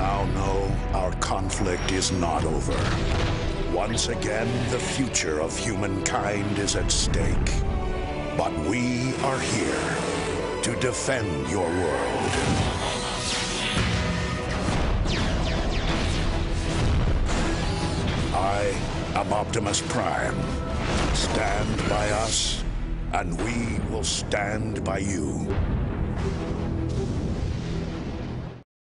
now know our conflict is not over. Once again, the future of humankind is at stake. But we are here to defend your world. I am Optimus Prime. Stand by us, and we will stand by you.